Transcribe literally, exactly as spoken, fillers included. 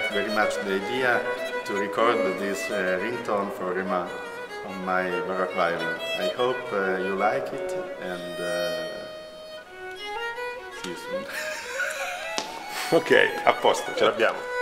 liked very much the idea to record this uh, ringtone for Rema on my Baroque violin. I hope uh, you like it, and uh, see you soon. Ok, a posto, ce l'abbiamo.